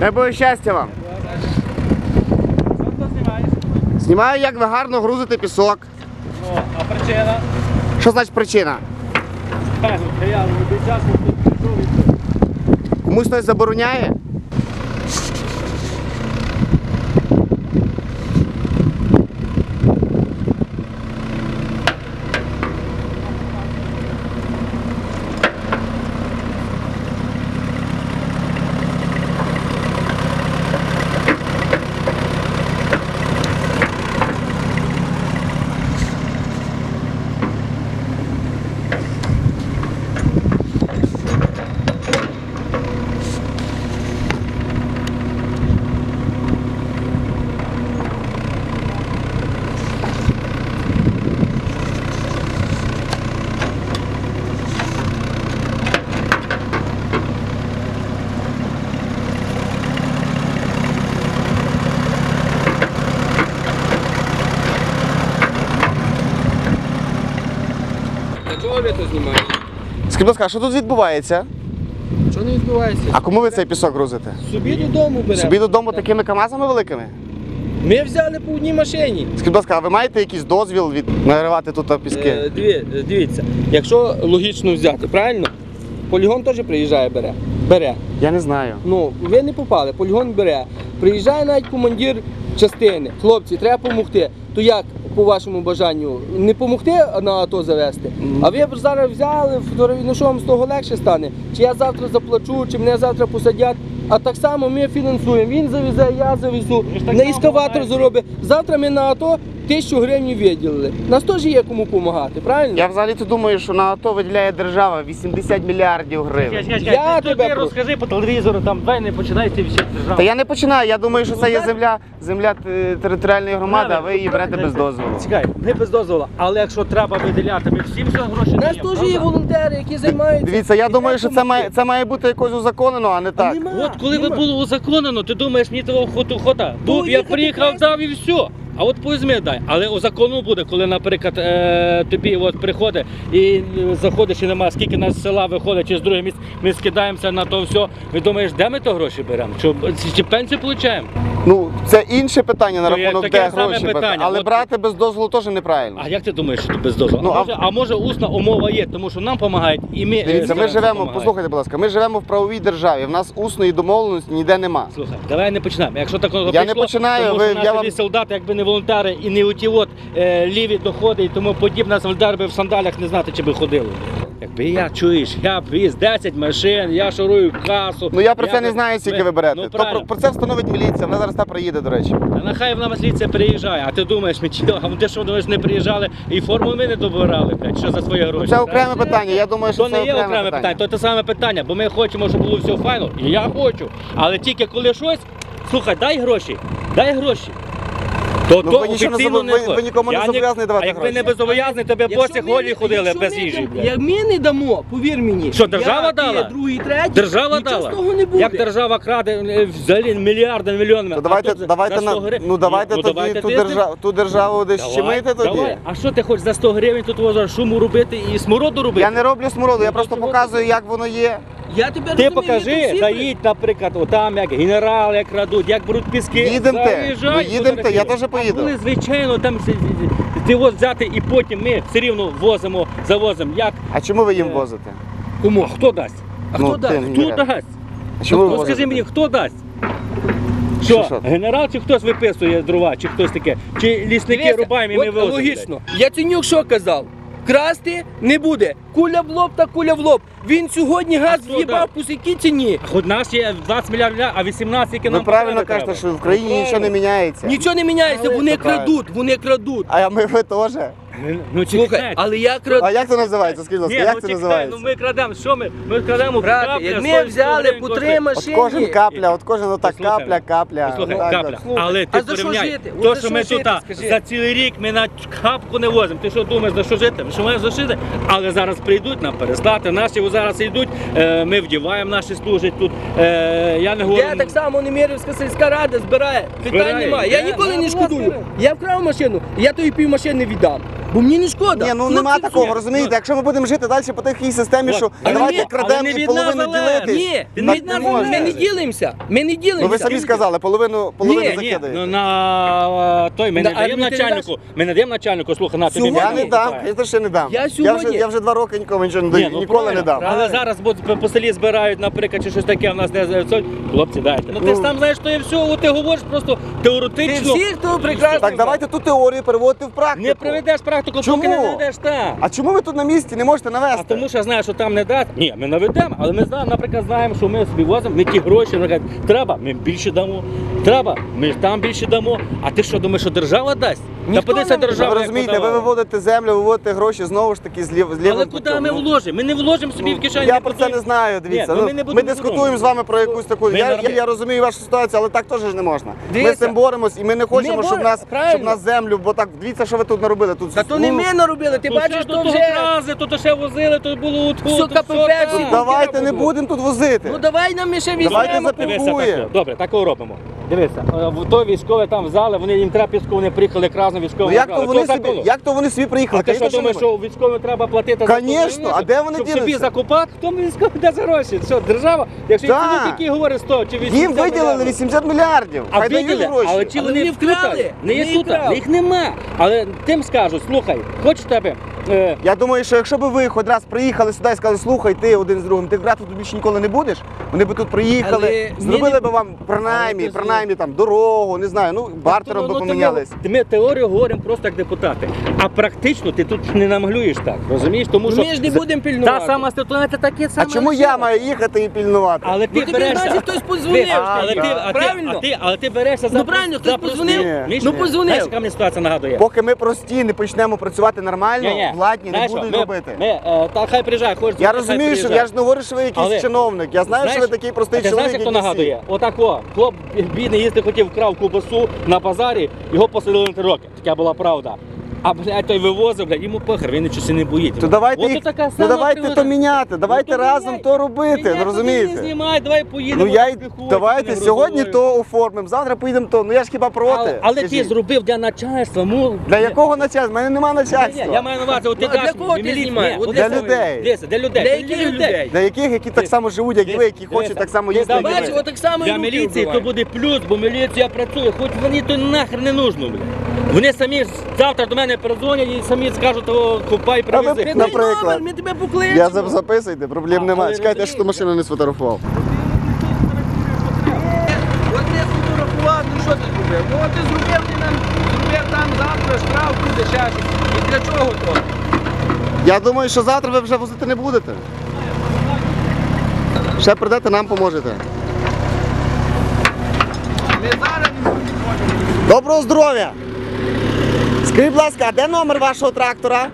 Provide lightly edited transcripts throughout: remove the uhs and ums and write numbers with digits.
Дай Боже щастя вам. Що знімаєш? Знімаю, як ви гарно грузите пісок. Ну, а причина? Що значить причина? Я час тут прийшов і все. Комусь хтось забороняє? Чого ви то знімаєте? Скажіть, будь ласка, що тут відбувається? Що не відбувається? А кому ви цей пісок грузите? Собі додому беремо. Собі додому такими камазами великими? Ми взяли по одній машині. Скажіть, будь ласка, а ви маєте якийсь дозвіл наривати тут піски? Дивіться, якщо логічно взяти, правильно? Полігон теж приїжджає, бере. Я не знаю. Ну, ви не попали, полігон бере. Приїжджає навіть командир частини. Хлопці, треба допомогти. То як, по вашому бажанню, не допомогти на АТО завести? А ви б зараз взяли, ну що вам з того легше стане? Чи я завтра заплачу, чи мене завтра посадять? А так само ми фінансуємо. Він завезе, я завезу, на ескаватор заробить. Завтра ми на АТО 1000 гривень виділили. Нас теж є кому допомагати, правильно? Я взагалі-то думаю, що на АТО виділяє держава 80 мільярдів гривень. Я Ти тебе розкажи по телевізору, там давай не починай ці всі держави. Та я не починаю, я думаю, що це є земля територіальної громади, а ви її берете без дозволу. Чекай, не без дозволу, але якщо треба виділяти, ми всім все гроші У нас даємо, теж правда? є волонтери, які займаються. Дивіться, я І думаю, треба що допомогти. це має бути якось узаконено, а не так. Нема. От коли би було узаконено, ти думаєш, мені того хота. Був, я їхати приїхав, краще. дав і все. А от повізьми дай. Але узаконено буде, коли, наприклад, тобі от приходить і заходиш і немає, скільки нас з села виходить, чи з других місць, ми скидаємося на то все. Ви думаєш, де ми то гроші беремо? Чи пенсію отримуємо? Ну, це інше питання на Ну, як рахунок, таке де саме гроші. питання. Але От- брати без дозволу теж неправильно. А як ти думаєш, що тут без дозволу? Ну, А може усна умова є, тому що нам допомагають і ми... Дивіться, ми стараємося живемо, допомагати. послухайте, будь ласка, ми живемо в правовій державі, в нас усної домовленості ніде нема. Слухай, давай не починаємо. Якщо так воно Я не пішло, починаю, тому ви- що я наші вам- солдати, якби не волонтери і не оті от ліві доходи і тому подібне, солдати би в сандалях не знати, чи би ходили. Якби я, чуєш, я віз 10 машин, я шурую касу. Ну я про це би- не знаю, скільки ми- ви берете. Ну, То правильно. про це встановить міліція, вона зараз та приїде, до речі. Та нехай вона міліція приїжджає, а ти думаєш, ми чого? А ти що, думаєш, не приїжджали і форму ми не добирали, блядь, що за свої гроші? Це окреме питання, я думаю, що То це не є окреме питання, то те саме питання, бо ми хочемо, щоб було все файно, і я хочу. Але тільки коли щось, слухай, дай гроші. То Ну, ви нічого не офіційно ви нікому не Я зобов'язані давати А якби гроші. не зобов'язані, тебе босі голі ходили без їжі, блядь. Як ми не дамо, повір мені. Що, держава я, дала? Ти, другий, третій, Держава нічого дала. з того не буде. Як держава краде взагалі мільярди, мільйонами. То давайте, давайте тоді ту державу десь щемити тоді. Давай. А що ти хочеш за 100 гривень тут возиш шуму робити і смороду робити? Я не роблю смороду, я Ну, просто чого показую, як воно є. Я тебе Ти розумію, покажи, я тут заїдь, наприклад, отам, як генерали, як крадуть, як беруть піски. Їдемте, заїжджай, ну, їдемте, фотографіруй. я теж поїду. А коли, звичайно, там ти от взяти і потім ми все рівно возимо, завозимо. Як? А чому ви їм возите? Кому? А хто дасть? А Ну, хто дасть? ти- Хто Ні. дасть? А чому ви Ну возите? скажи мені, хто дасть? Що? Що, генерал чи хтось виписує дрова, чи хтось таке? Чи лісники Дивися, рубаємо і ми от вивозимо? логічно. Яценюк що казав? Красти не буде. Куля в лоб та куля в лоб. Він сьогодні газ хто в'їбав дав? по якій ціні. Хоч нас є 20 мільярдів, а 18 які Ви нам правильно потреби кажете, треба. що в країні нічого не міняється. Нічого не міняється, Але вони це правильно. крадуть. А ви теж? Ну, Слухай, чекайте. але я краду. А як це називається? Скажіть, будь Ні, ласка, ну як це чекай, називається? ну ми крадемо, що ми? Ми крадемо Брате, капля, як 100 ми взяли гривень по коштує. 3 От машини. кожен капля, от кожен отак Послухай, капля. Послухай, Отак капля. от. Слухай, Але ти а за що порівняй, жити? От то, за що що ми жити, тут скажи? за цілий рік ми на капку не возимо. Ти що думаєш, за що жити? Що маємо за жити? Але зараз прийдуть нам переслати. Наші зараз йдуть, ми вдіваємо, наші служать тут. Я не говорю. Я так само Немирівська сільська рада збирає. Питань Збирає, немає. Я йде. ніколи Ну, не будь ласка, шкодую. Я вкрав машину, я тобі пів машини віддам. Бо мені не шкода. Ні, ну Хлопці, нема такого, ні. розумієте? Якщо ми будемо жити далі по такій системі, що але давайте ні, крадемо але не і від половину нас залежить. ділити. Ні, Так ми не можна. не ділимося. Ми не ділимося. Ну ви самі сказали, половину Ні, закидаєте. Ну на той ми На не даємо армію ти не начальнику. Ми не даємо начальнику, слухай, на тобі. Сьогодні? Я мені не дам, купає. я ще не дам. Я сьогодні- Я вже 2 роки нікому нічого не Ні, даю, ну, ніколи не правильно. дам. Але зараз по селі збирають, наприклад, чи щось таке в нас не зайцють. Хлопці, дайте. Ну ти ж сам знаєш, що є все, от ти говориш просто Ти теоретично. всі, хто прекрасно. Так давайте ту теорію переводити в практику. Не приведеш практику, Чому? поки не наведеш так. А чому ви тут на місці не можете навести? А тому що знаєш, що там не дасть. Ні, ми наведемо, але ми знаємо, наприклад, знаємо, що ми собі возимо, не ті гроші, наприклад, треба, ми більше дамо. Треба, ми там більше дамо. А ти що думаєш, що держава дасть? Та Ніхто подивися нам не держава. Ви як розумієте, ви подавала. виводите землю, виводите гроші знову ж таки з лівим Але куди ми вложимо? Ми не вложимо собі в кишені. Я не про це будуємо. не знаю, дивіться. Ні, ну, Ну, ми не ми будемо дискутуємо думати. з вами про якусь таку. Ми Я нормально. розумію вашу ситуацію, але так теж ж не можна. Ми Дивіться. з цим боремось і ми не хочемо, щоб правильно. нас землю, бо так, дивіться, що ви тут наробили. Тут Та то не ми наробили, ти Тут бачиш, ще то до того вже... рази, тут ще возили, тут було тут. Все тут КПП, все всі там. Давайте не було. будемо тут возити. Ну давай нам ще Давайте візьмемо. Дивися, запінкуємо. так, добре, так і робимо. Дивися, в той військовий там в залі, вони їм треба піску, вони приїхали якраз військового. Ну як то вони собі приїхали? А ти що Конечно, думаєш, що що військовим треба платити Конечно, а де вони щоб собі ділися? закупати? Хто військовий де за гроші? Що, держава? Якщо Так. ці тільки говорить 100 чи 80 їм виділили мільярдів. 80 мільярдів. А Хай дають виділи, гроші. але чи Але вони вони вкрали, вкрали? Не є вони тут, вкрали. їх нема. Але тим скажуть, слухай, хоч тебе. Я думаю, що якщо б ви хоч раз приїхали сюди і сказали, слухай, ти один з другим, ти грати тут більше ніколи не будеш, вони б тут приїхали, Але зробили ми б вам Але принаймні там дорогу, не знаю, ну бартером би помінялись. Ми теорію говоримо просто як депутати. А практично ти тут не намглюєш так, розумієш? Тому що Ми ж не будемо та пільнувати. сама ситуація таке А саме. чому я маю їхати і пільнувати? Але Ну ти тобі берешся. значить хтось подзвонив. Але тобі. ти, Правильно? але ти берешся за Ну правильно, хтось прості. подзвонив? Ні. Ну подзвонив. Знаєш, яка мені ситуація нагадує? Поки ми прості не почнемо працювати нормально, владні не Знаєш що, будуть робити. Та хай приїжджає, хочеш. Я розумію, що я ж не говорю, що ви якийсь Але- чиновник. Я знаю, що ви такий простий ти чоловік. знаєш, як то як і всі. нагадує? Отако, хлоп бідний їсти хотів, вкрав кубасу на базарі, його посадили на 3 роки. Така була правда. А, блядь, той вивозив, блядь, йому похер, він нічого не боїться. То давайте От їх, така ну сама давайте природа. то міняти, давайте Ну, то разом міняй. то робити, Міняй, ну розумієте? не знімай, давай поїдемо. Ну я й піхотою, давайте грузовою. сьогодні то оформимо, завтра поїдемо то. Ну я ж хіба проти? Але ти Скажіть. зробив для начальства, Для якого начальства? У мене нема Ні, я начальства. маю на увазі, от ти Ну, а даш для кого ти міліції. знімаєш? Ні, От от для дивися, людей. дивися, для людей. Для яких людей? Для яких, які так само живуть, як і ви, які хочуть так само їсти, як і Бачиш, ви. отак само і Для руки міліції то вбивають. буде плюс, бо міліція працює, хоч вони то нахер не нужно, блядь. Вони самі завтра до мене передзвонять і самі скажуть, о, купай, А ви привези. Ти дай Наприклад. номер, ми тебе покличемо. Я записуйте, проблем А, немає. але Чекайте, я ж ту розумієте. машину не сфотографував. От не сфотографував, ну що ти зробив? Ну от ти зробив, ти нам зробив там завтра штраф буде ще щось. І для чого то? Я думаю, що завтра ви вже возити не будете. Ще прийдете, нам поможете. Ми зараз не можемо. Доброго здоров'я! Скажіть, будь ласка, а де номер вашого трактора?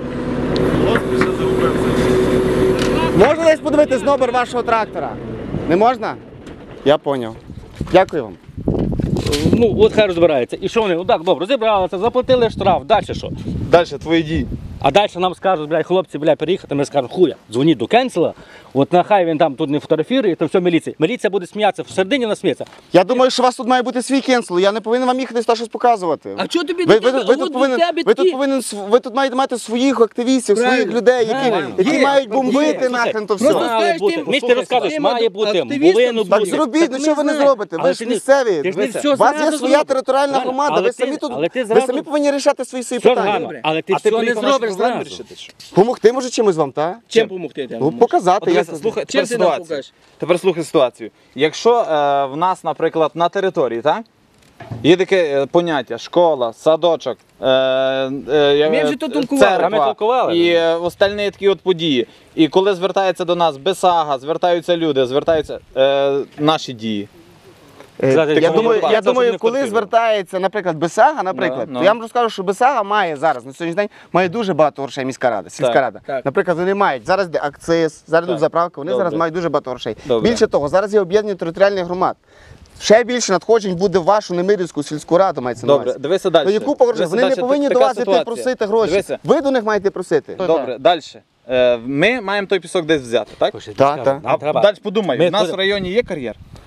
Можна десь подивитись номер вашого трактора? Не можна? Я зрозумів. Дякую вам. Ну, от хай розбирається. І що вони? Отак, добре, розібралися, заплатили штраф, далі що? Далі, твої дії. А далі нам скажуть, блядь, хлопці, блядь, переїхати, ми скажемо, хуя, дзвоніть до кенсела, от нехай він там тут не фотографірує, то все міліція. Міліція буде сміятися, всередині вона сміється. Я думаю, що у вас тут має бути свій кенсел. Я не повинен вам їхати сюди щось показувати. А чого тобі Ви, до тебе? ви, От тут до повинен, тебе ви, тут ті. повинен, ви тут маєте мати своїх активістів, своїх Правильно, людей, правильно. які Є, мають є. бомбити нахрен то все. Просто Має скажеш бути. тим, Мені ж ти розказуєш, тим має бути, активістам, повинно Так бути. зробіть, ну ми що ви не знаємо. зробите? Але Ви ж ти не- місцеві. ти ж не Дивіться, все у вас є зразу своя зробиш. територіальна Правильно, громада, але ви ти- самі тут але ти ви зразу- самі повинні рішати свої Все питання. гарно, але ти А ти все не приїхав наші зробиш проблеми зразу. вирішити? чи? Помогти може чимось вам, так? Чим допомогти? Ну, показати. От як дивися, це. слухай, Чим тепер ти нам ситуацію. покажеш? Тепер слухай ситуацію. Якщо в нас, наприклад, на території, так? Є таке поняття школа, садочок, Ми вже тут толкували. церква Ми толкували. і остальні такі от події. І коли звертається до нас БЕСАГА, звертаються люди, звертаються наші дії. Знаєте, Я коли думаю, буває, я це думаю, не коли квартира. звертається, наприклад, БЕСАГА, наприклад, Ну, то я вам розкажу, що БЕСАГА має зараз, на сьогоднішній день, має дуже багато грошей міська рада, сільська Так, рада. так. Наприклад, вони мають, зараз йде акциз, зараз йдуть Так. заправки, вони Добре. зараз мають дуже багато грошей. Добре. Більше того, зараз є об'єднання територіальних громад. Ще більше надходжень буде в вашу Немирівську сільську раду, мається на Добре, увазі. дивися далі. Ну, яку погрожу? Вони не повинні до вас іти просити гроші. Дивися. Ви до них маєте просити. Добре, далі. Ми маємо той пісок десь взяти, так? Слушай, Так, ти так. скажи, нам А треба. далі подумай, Ми у нас будемо- в районі є кар'єр?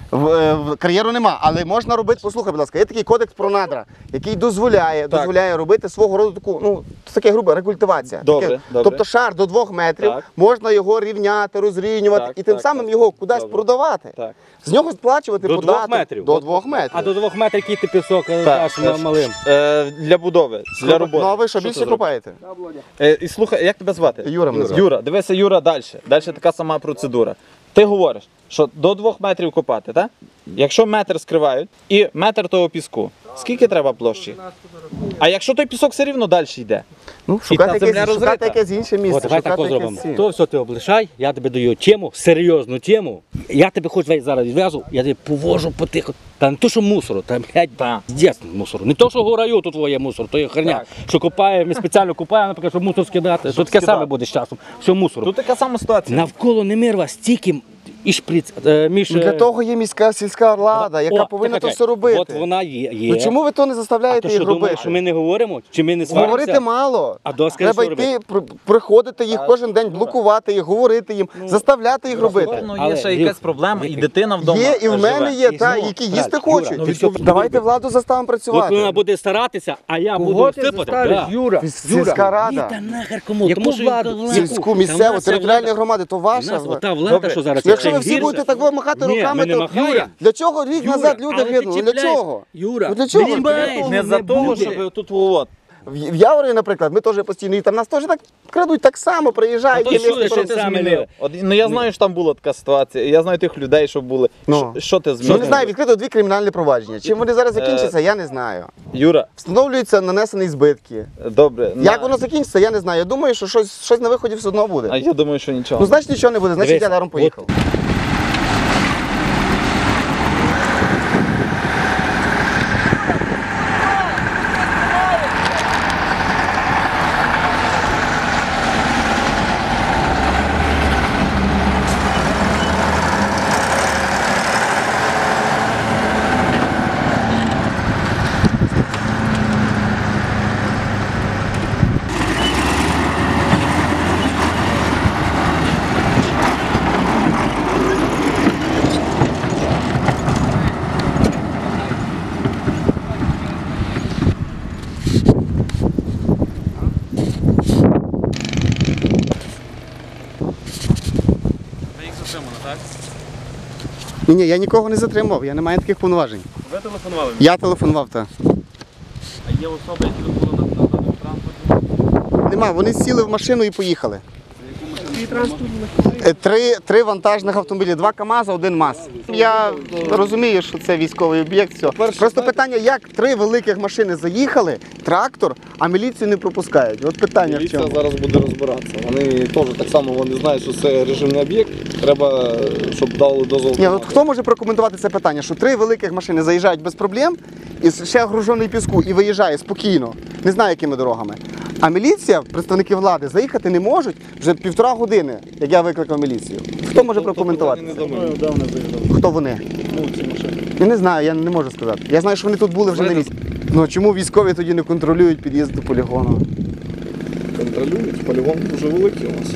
В кар'єру нема, але можна робити, послухай, будь ласка, є такий кодекс про надра, який дозволяє робити свого роду таку, ну, це таке грубе, рекультивація. Добре, Таке. добре. Тобто шар до 2 метрів, Так. можна його рівняти, розрівнювати Так, і тим так, самим так. його кудись Добре. продавати. Так. З нього сплачувати До 2 податок. метрів? До 2 метрів. А до 2 метрів який ти пісок даш малим? Для будови, для роботи. Ну, а ви що, ти більше зробиш? копаєте? І слухай, як тебе звати? Юра мене звати. Юра, дивися, Юра, далі. Далі така сама процедура. Ти говориш, що до 2 метрів копати, так? Якщо метр скривають і метр того піску, скільки треба площі? А якщо той пісок все рівно далі йде? Ну, та шукати земля якесь, розрита. шукати якесь інше місце. От, давай так шукати зробимо. якесь ці. То все ти облишай, я тобі даю тему, серйозну тему. Я тебе хоч весь зараз відв'язу, я тебе повожу потихо. Та не то, що мусору, та блядь, Так. дійсно мусору. Не то, що гораю тут твоє мусор, то є херня. Так. Що копає, ми спеціально купаємо, наприклад, щоб мусор скидати. Що таке скидати. саме буде з часом, що мусору. Тут така сама ситуація. Навколо Немирова стільки і шприц, між... Ну, для того є міська сільська влада, яка повинна то все робити. От вона є. Ну чому ви то не А заставляєте то їх що робити? думаєш, що ми не говоримо? Чи ми не сваримося? Говорити мало. А доски Треба що йти, приходити їх кожен день, блокувати їх, говорити їм, заставляти їх робити. Ну, є Але, ще Вік, якась проблема, і дитина вдома Є, і в мене живе. є, І та, знову, які так, їсти Юра, хочуть. ну, від цього Давайте владу заставимо От вона працювати. буде старатися, а я буду Кого ти сипати. заставиш, Да. Юра? Сільська Ні, рада, та нахер кому? Яку Тому що владу? сільську, Та місцеву, наша територіальні влада- громади, то У ваша нас влада. ота влада, Добре. що зараз Якщо ви це всі гірше. будете так махати Ні, руками, ми не то махаємо. Юра, для чого рік Юра, назад люди але ти гинули? Для чіпляєш. чого? Юра, Ну, для чого? блін, Не за того, буде. щоб тут от. В Яворі, наприклад, ми теж постійно, і там нас теж так крадуть, так само приїжджають. А то є що місце, ти що- ще саме змінив? не- От, ну я знаю, що там була така ситуація. і Я знаю тих людей, що були. Ну. Що ти Ну, змінив? не знаю, відкрито 2 кримінальні провадження. Чим вони зараз закінчаться, я не знаю. Юра, Встановлюються нанесені збитки. добре. Як воно закінчиться, я не знаю. Я думаю, що щось на виході все одно буде. А я думаю, що нічого. Ну, значить, нічого не буде, значить, Дивися, я даром поїхав. Ні, я нікого не затримав, я не маю таких повноважень. Ви телефонували? Я телефонував, так. А є особи, які тут були на даному транспорті? Нема, вони сіли в машину і поїхали. Три вантажних автомобілі, 2 КАМАЗа, 1 МАЗ. Я розумію, що це військовий об'єкт. Все. Просто питання, як 3 великих машини заїхали, трактор, а міліцію не пропускають. От питання в Міліція чому. зараз буде розбиратися. Вони теж так само вони знають, що це режимний об'єкт. Треба, щоб дали дозвіл. Ні, от хто може прокоментувати це питання, що 3 великих машини заїжджають без проблем, і ще гружений піску, і виїжджає спокійно, не знаю якими дорогами. А міліція, представники влади, заїхати не можуть вже 1,5 години, як я викликав міліцію. Хто може прокоментувати? Не це? до мене. Хто вони? Ну, ці машини. Я не знаю, я не можу сказати. Я знаю, що вони тут були вже на місці. Ну а чому військові тоді не контролюють під'їзд до полігону? Контролюють, полігон дуже великий у нас.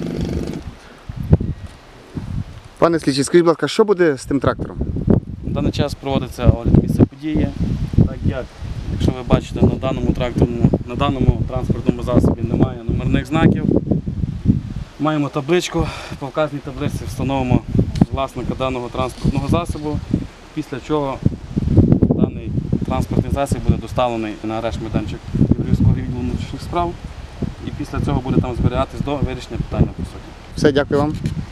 Пане слідчий, скажіть, будь ласка, що буде з тим трактором? На даний час проводиться огляд місця події, так як, якщо ви бачите, на даному транспортному засобі немає номерних знаків. Маємо табличку, по вказаній табличці встановимо власника даного транспортного засобу, після чого даний транспортний засіб буде доставлений на арешт майданчик Львівського відділу внутрішніх справ і після цього буде там зберігатись до вирішення питання по суті. Все, дякую вам.